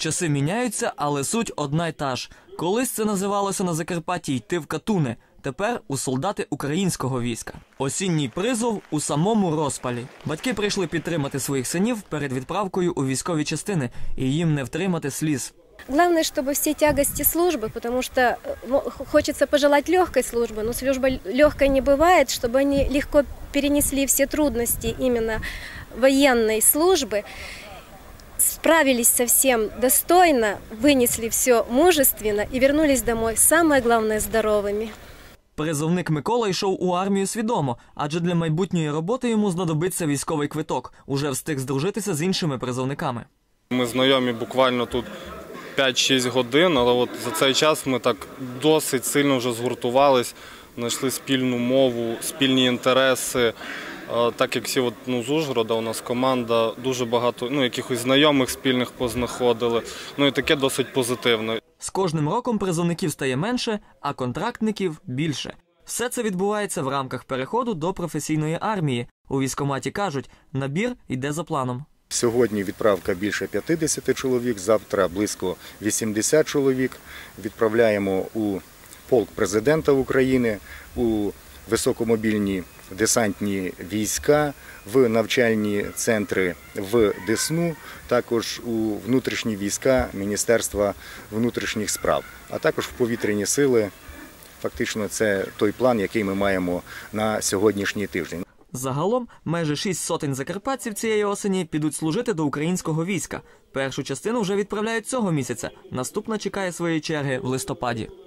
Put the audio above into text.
Часи міняються, але суть одна й та ж. Колись це називалося на Закарпатті «йти в катуни», тепер у солдати українського війська. Осінній призов у самому розпалі. Батьки прийшли підтримати своїх синів перед відправкою у військові частини, і їм не втримати сліз. Главное, чтобы все тягости службы, потому что хочется пожелать легкой службы, но служба легкой не бывает, чтобы они легко перенесли все трудности именно военной службы, справились со всем достойно, вынесли все мужественно и вернулись домой, самое главное, здоровыми. Призовник Микола йшов у армію свідомо, адже для майбутньої роботи йому знадобиться військовий квиток. Уже встиг здружитися з іншими призовниками. Ми знайомі буквально тут 5-6 годин, але от за цей час ми так досить сильно вже згуртувались, знайшли спільну мову, спільні інтереси. Так як всі з Ужгорода, у нас команда, дуже багато якихось знайомих спільних познаходили. І таке досить позитивно. З кожним роком призовників стає менше, а контрактників – більше. Все це відбувається в рамках переходу до професійної армії. У військкоматі кажуть, набір йде за планом. Сьогодні відправка більше 50 чоловік, завтра близько 80 чоловік. Відправляємо у полк президента України, у високомобільні десантні війська, в навчальні центри в Десну, також у внутрішні війська Міністерства внутрішніх справ, а також в повітряні сили. Фактично це той план, який ми маємо на сьогоднішній тиждень. Загалом майже 6 сотень закарпатців цієї осені підуть служити до українського війська. Першу частину вже відправляють цього місяця, наступна чекає своєї черги в листопаді.